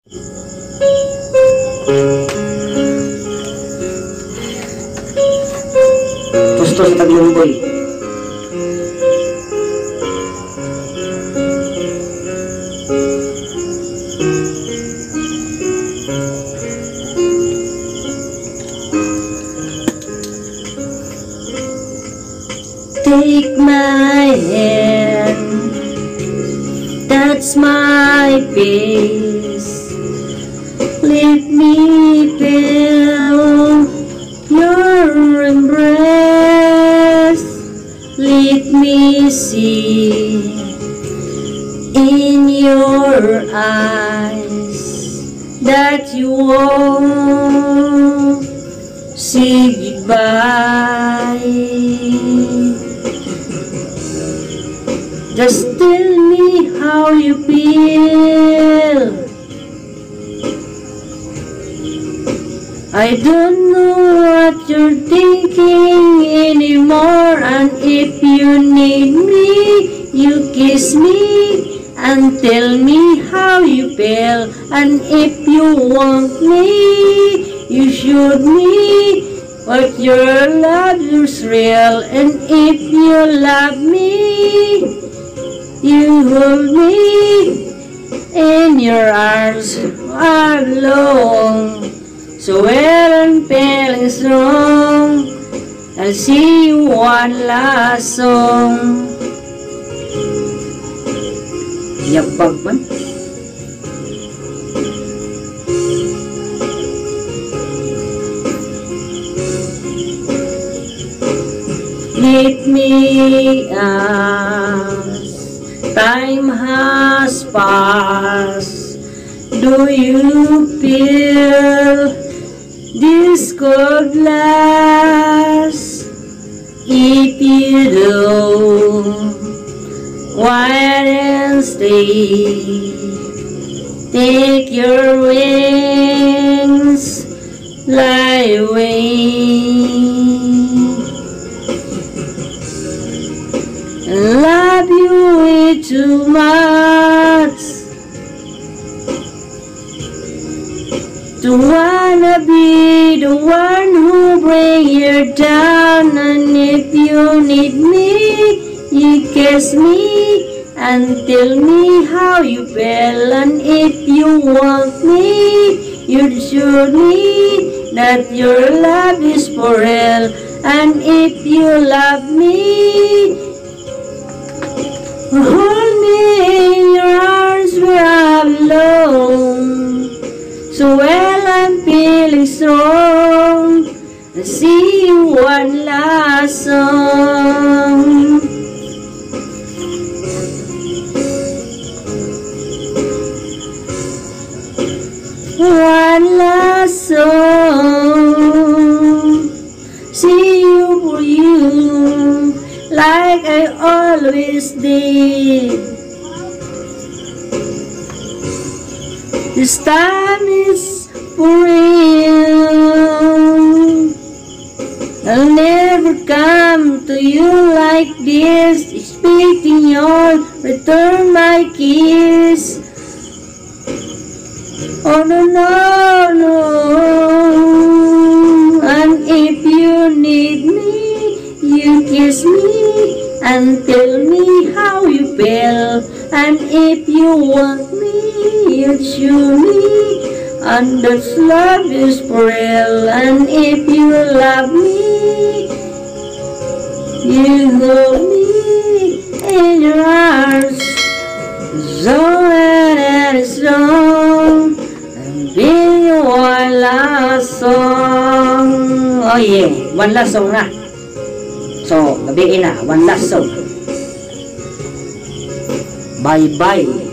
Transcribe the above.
Gusto sa taglunggoy. Take my hand, that's my pace. Let me feel your embrace. Let me see in your eyes that you won't say goodbye. Just tell me how you feel. I don't know what you're thinking anymore. And if you need me, you kiss me and tell me how you feel. And if you want me, you show me what your love is real. And if you love me, you hold me in your arms all alone. So when I'm feeling strong, I'll see you one last song. Yabag man. Let me ask, time has passed. Do you feel this cold blast? If you do, why don't stay? Take your wings, fly away. Love you way too much to wanna be the one who bring you down. And if you need me, you kiss me and tell me how you feel. And if you want me, you show me that your love is for real. And if you love me, hold me in your arms where I'm alone. So while I'm feeling strong, I see you one last song. One last song. See you for you, like I always did. This time is for real. I'll never come to you like this, expecting you'll return my kiss. Oh no, no, no. And if you need me, you kiss me and tell me how you feel. And if you want me, you show me, and this love is for real. And if you love me, you hold me in your arms. So that is wrong, and be one last song. Oh yeah, one last song na. So, gabiin na, one last song. Bye-bye.